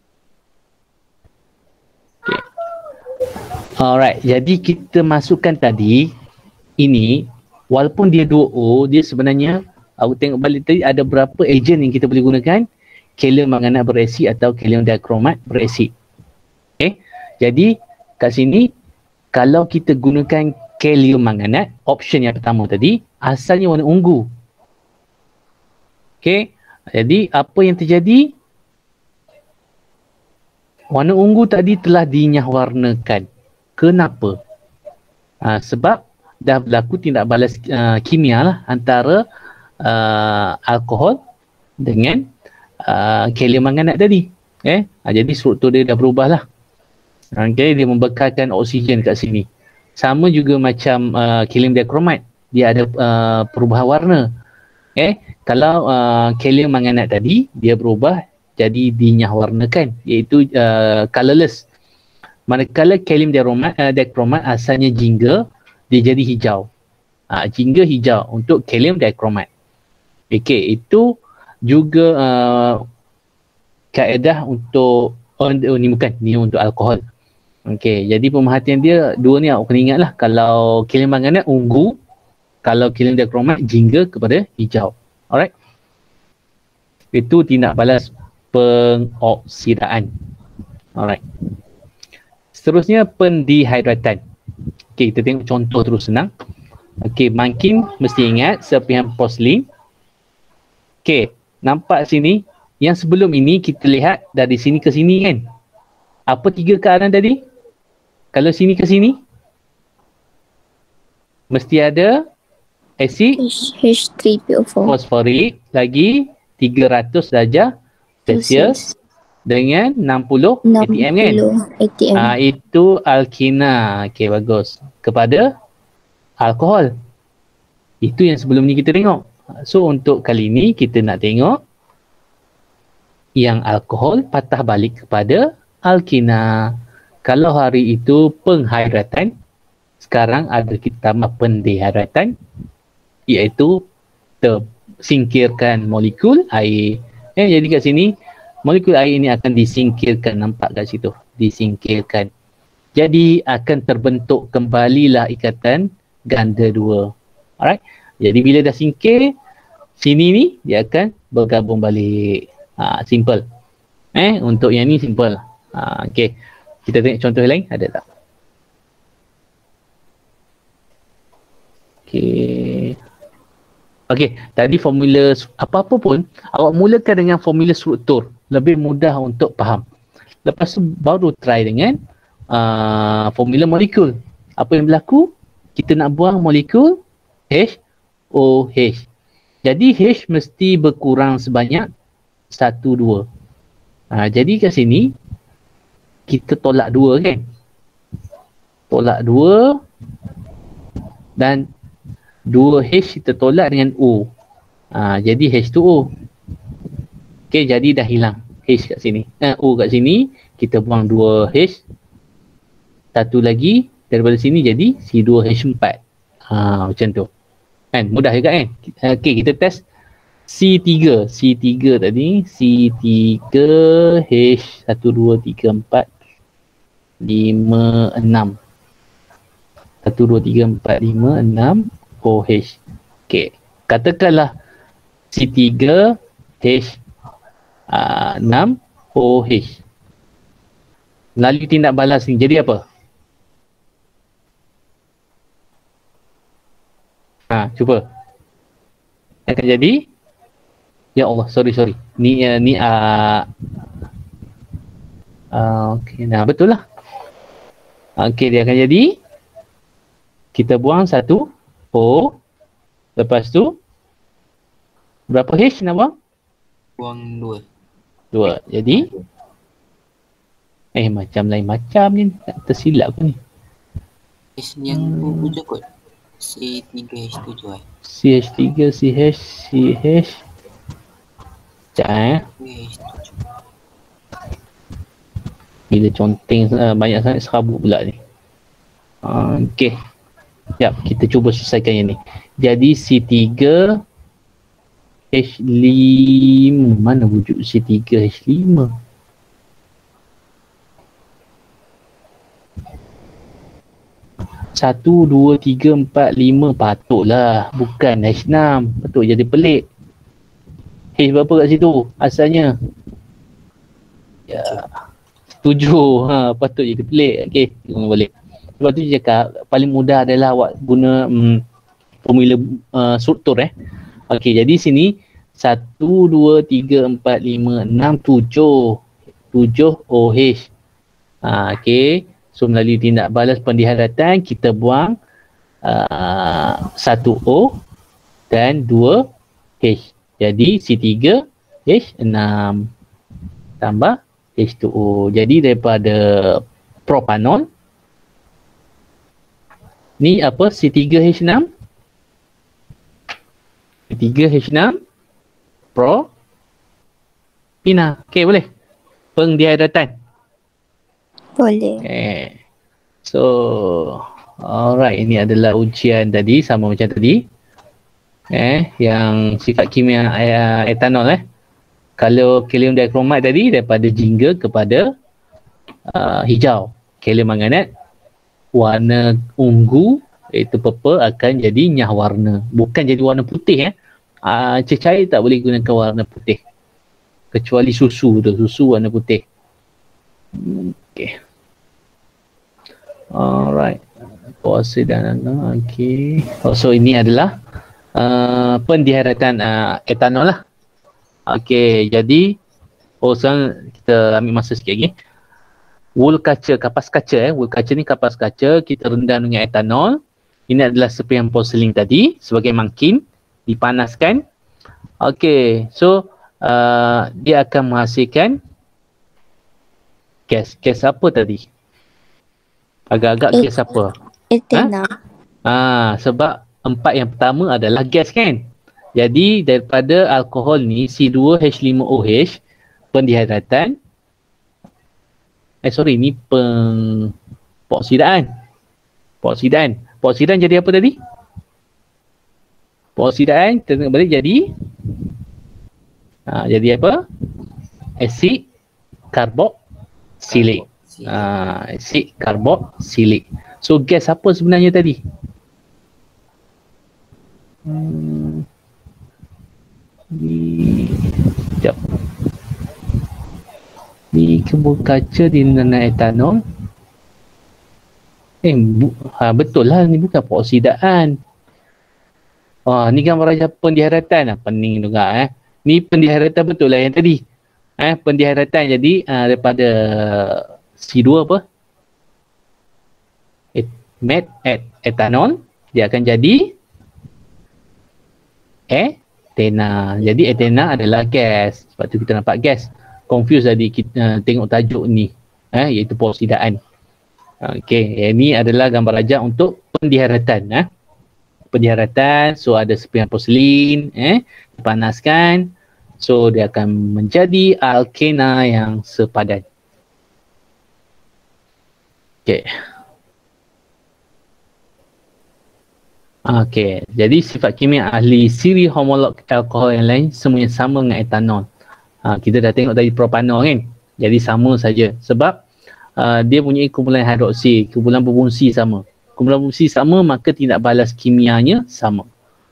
Okay. Alright, jadi kita masukkan tadi ini, walaupun dia 2O, dia sebenarnya aku tengok balik tadi ada berapa ejen yang kita boleh gunakan. Kalium manganat beresid atau kalium diakromat beresid. Okay, jadi kat sini kalau kita gunakan kalium manganat, option yang pertama tadi, asalnya warna ungu. Okay, jadi apa yang terjadi? Warna ungu tadi telah dinyahwarnakan. Kenapa? Sebab dah berlaku tindak balas kimia lah antara alkohol dengan kalium manganat tadi. Jadi struktur dia dah berubah lah. Okay, dia membekalkan oksigen kat sini. Sama juga macam kalium diakromat. Dia ada perubahan warna. Kalau kalium manganat tadi, dia berubah jadi dinyahwarnakan, iaitu colorless. Manakala kalium diakromat asalnya jingga, dia jadi hijau. Jingga hijau untuk kalium diakromat. Okey, itu juga kaedah untuk ni bukan, ni untuk alkohol. Okey, jadi pemerhatian dia dua ni awak kena ingatlah. Kalau kalium manganat ungu, kalau kalium diakromat jingga kepada hijau. Alright. Itu tindak balas pengoksidaan. Alright. Seterusnya pendehidratan. Okey, kita tengok contoh terus senang. Okey, makin mesti ingat serpihan porselin. Okey, nampak sini yang sebelum ini kita lihat dari sini ke sini kan. Apa 3 keadaan tadi? Kalau sini ke sini mesti ada asid H3PO4 fosforik lagi 300 darjah Celsius dengan 60 atm kan? atm. Itu alkina. Okey, bagus. Kepada alkohol. Itu yang sebelum ni kita tengok. So untuk kali ni kita nak tengok yang alkohol patah balik kepada alkina. Kalau hari itu penghidratan, sekarang ada kita tambah pendehidratan, iaitu tersingkirkan molekul air. Jadi kat sini molekul air ini akan disingkirkan, nampak kat situ, disingkirkan. Jadi akan terbentuk kembalilah ikatan ganda 2. Alright. Jadi bila dah singkir, sini ni dia akan bergabung balik. Simple. Untuk yang ni simple. Okay. Kita tengok contoh lain, ada tak? Okay. Okay, tadi formula apa-apa pun, awak mulakan dengan formula struktur. Lebih mudah untuk faham. Lepas tu baru try dengan formula molekul. Apa yang berlaku? Kita nak buang molekul HOH. Jadi H mesti berkurang sebanyak 1, 2. Jadi kat sini, kita tolak 2 kan? Tolak 2 dan 2H kita tolak dengan O. Jadi H2O. Okay, jadi dah hilang H kat sini. O kat sini, kita buang 2H. Satu lagi daripada sini jadi C2H4. Macam tu. Kan? Mudah juga kan? Okay, kita test C3. C3 tadi. C3H 1, 2, 3, 4, 5, 6. 1, 2, 3, 4, 5, 6 OH. Okay. Katakanlah C3H 6 OH. Melalui tindak balas ni jadi apa? Cuba. Akan jadi, ya Allah, sorry. Ni okey, nah betul lah. Okey, dia akan jadi, kita buang 1 O, lepas tu berapa H nak buang? Buang 2. 2. Jadi macam lain macam ni, tersilap ke ni? H yang hujung kot. C3H7 CH3, CH. Sekejap Bila conteng banyak sangat serabut pula ni. Okey. Sekejap, kita cuba selesaikan yang ni. Jadi C3 H5. Mana wujud C3 H5? Satu, 2, 3, 4, 5 patutlah. Bukan H6. Patut jadi pelik. H berapa kat situ asalnya? Ya, 7. Patut jadi pelik. Okey, kita balik. Sebab tu dia cakap paling mudah adalah awak guna formula struktur Okey, jadi sini 1, 2, 3, 4, 5, 6, 7 OH. Okey. So melalui tindak balas pendiharatan kita buang 1 O dan 2 H. Jadi C3 H6 tambah H2O. Jadi daripada propanol ni apa? C3H6 C3H6 propina. Okey, boleh? Pengdiharatan. Boleh. Okay. So, alright, ini adalah ujian tadi sama macam tadi. Yang sifat kimia etanol Kalau kalium dikromat tadi daripada jingga kepada hijau. Kalium manganat warna ungu iaitu purple akan jadi nyah warna. Bukan jadi warna putih cecair tak boleh gunakan warna putih. Kecuali susu tu, susu warna putih. Okay. Alright. Puasa dan okay. So ini adalah pendiharatan etanol lah. Okay, jadi sekarang kita ambil masa sikit lagi. Wool kaca, kapas kaca wool kaca ni kapas kaca kita rendam dengan etanol. Ini adalah serpihan porselin tadi sebagai mangkin, dipanaskan. Okay, so dia akan menghasilkan gas. Gas apa tadi? Agak-agak gas apa? Etanol. Sebab 4 yang pertama adalah gas kan? Jadi daripada alkohol ni C2H5OH pendiharatan ni pengoksidaan. Pengoksidaan jadi apa tadi? Pengoksidaan kita tengok balik jadi jadi apa? asid karboksilik. Asid karboksilik. So gas apa sebenarnya tadi? Sekejap. Di kebun kaca dinana etanol. Betul lah, ni bukan peroksidaan. Ni gambar raja pendiharatan lah. Pening juga Ni pendiharatan betul lah yang tadi. Pendiharatan jadi daripada C2 apa? Etanol. Dia akan jadi etena. Jadi etena adalah gas. Sebab tu kita nampak gas. Confuse tadi kita tengok tajuk ni. Iaitu peroksidaan. Okey, ini adalah gambar rajak untuk pendiharatan. Pendiharatan, so ada sepihan porselin, dipanaskan, so dia akan menjadi alkena yang sepadan. Okey. Okey, jadi sifat kimia ahli siri homolog alkohol yang lain semuanya sama dengan etanol. Kita dah tengok tadi propanol kan, jadi sama saja sebab dia punya kumpulan hidroksi, kumpulan berfungsi sama. Kumpulan berfungsi sama, maka tindak balas kimianya sama.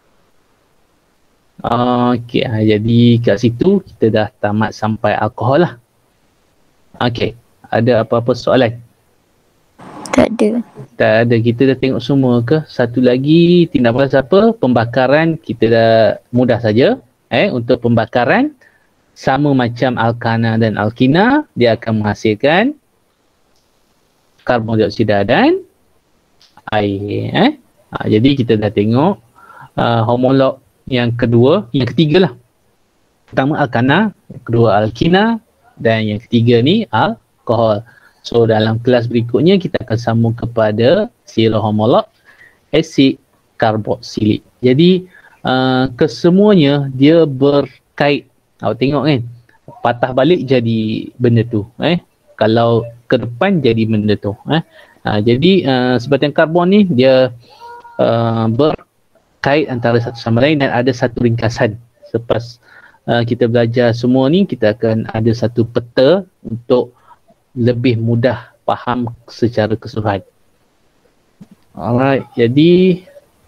Okey, jadi kat situ kita dah tamat sampai alkohol lah. Okey, ada apa-apa soalan? Tak ada. Tak ada, kita dah tengok semua ke? Satu lagi tindak balas apa? Pembakaran, kita dah mudah saja. Untuk pembakaran, sama macam alkana dan alkina, dia akan menghasilkan karbon dioksida dan air. Jadi kita dah tengok homolog yang kedua, yang ketiga lah. Pertama alkana, yang kedua alkina dan yang ketiga ni alkohol. So dalam kelas berikutnya kita akan sambung kepada sila homolog asid karboksilik. Jadi kesemuanya dia berkait. Awak tengok kan, patah balik jadi benda tu. Kalau ke depan jadi benda tu. Jadi sebatian karbon ni dia berkait antara satu sama lain dan ada satu ringkasan. Selepas kita belajar semua ni, kita akan ada satu peta untuk lebih mudah faham secara keseluruhan. Alright, jadi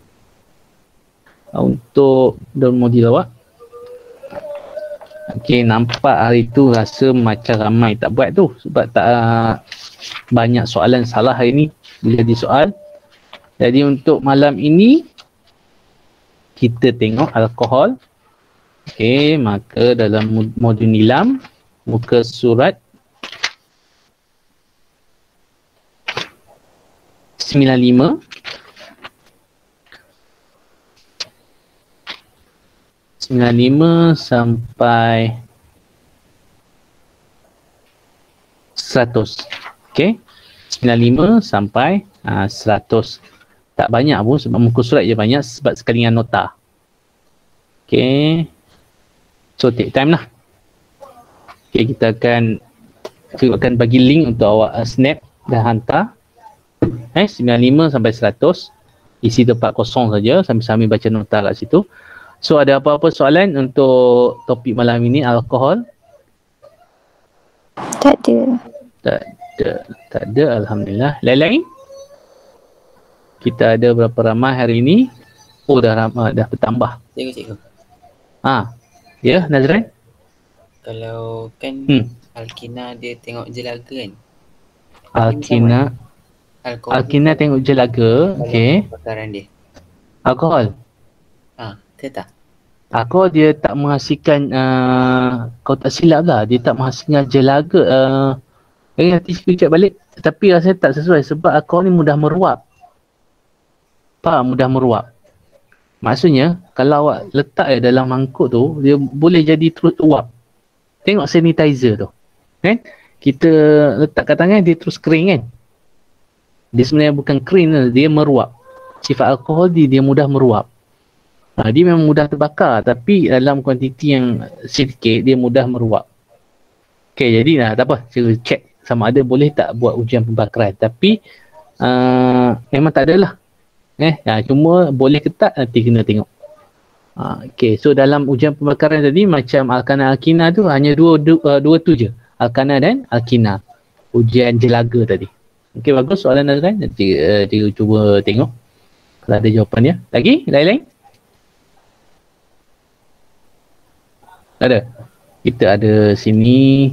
untuk modul awak. Okey, nampak hari tu rasa macam ramai tak buat tu sebab tak banyak soalan salah hari ni jadi soal. Jadi untuk malam ini kita tengok alkohol. Okey, maka dalam modul nilam muka surat 95 95 sampai 100. Okey. 95 sampai 100. Tak banyak pun sebab muka surat je banyak sebab sekali dengan nota. Okey. So take time lah. Okey, kita akan bagi link untuk awak snap dan hantar. 95 sampai 100. Isi tempat kosong saja sambil-sambil baca nota kat situ. So ada apa-apa soalan untuk topik malam ini, alkohol? Tak ada. Tak ada, alhamdulillah. Lain-lain? Kita ada berapa ramai hari ini? Oh dah ramai, dah bertambah. Cikgu. Ya, Nazran? Kalau kan alkina dia tengok jelaga kan? Alkina tengok jelaga. Okey. Bakaran dia. Alkohol? Ke tak? Alkohol dia tak menghasilkan kau tak silap lah, dia tak menghasilkan jelaga. Nanti sekejap balik. Tapi rasanya tak sesuai sebab alkohol ni mudah meruap. Faham? Mudah meruap. Maksudnya kalau awak letak dalam mangkuk tu, dia boleh jadi terus uap. Tengok sanitizer tu kan, kita letak kat tangan dia terus kering kan. Dia sebenarnya bukan kering, dia meruap. Sifat alkohol dia mudah meruap. Dia memang mudah terbakar tapi dalam kuantiti yang sedikit dia mudah meruap. Okey, jadi tak apa, saya check sama ada boleh tak buat ujian pembakaran. Tapi memang tak adalah. Cuma boleh ke tak nanti kena tengok. Okay, so dalam ujian pembakaran tadi macam Alkana Alkina tu hanya dua tu je, Alkana dan Alkina, ujian jelaga tadi. Okay, bagus soalan Nazran, nanti dia cuba tengok kalau ada jawapan dia. Lagi? Lain-lain? Ada? Kita ada sini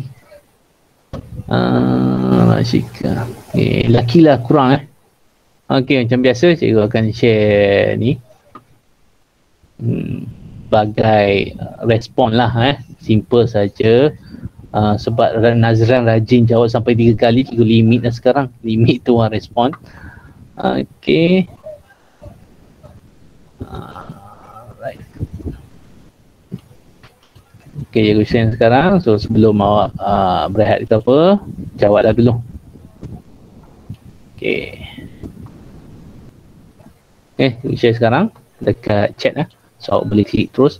Rashika. Okay, lakilah kurang Okay, macam biasa cikgu akan share ni bagai respon lah simple saja. Sebab Nazran rajin jawab sampai 3 kali, cikgu limit dah sekarang, limit tu orang respon. Okay, right. Okay, cikgu share sekarang. So sebelum awak berehat ke apa, jawablah dulu. Okay, cikgu share sekarang dekat chat so awak boleh klik terus.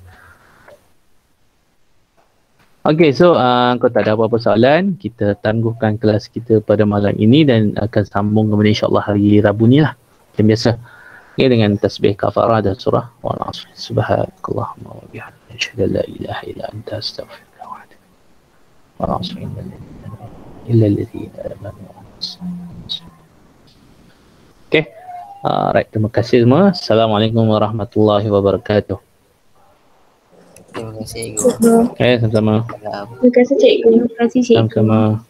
Okay, so kalau tak ada apa-apa soalan, kita tangguhkan kelas kita pada malam ini dan akan sambung kemudian insyaAllah hari Rabu ni lah macam biasa. Okay, dengan tasbih kafarah dan surah wal asr. Subhanakallahumma wa bihamdika asyhadu an la ilaha illa anta astaghfiruka wa atubu ilaik. Wal asr illa alladziina amanu. Okay, alright, terima kasih semua. Assalamualaikum warahmatullahi wabarakatuh. Terima kasih cikgu. Okay, sama-sama. Terima kasih cikgu. Terima kasih cikgu. Sama-sama.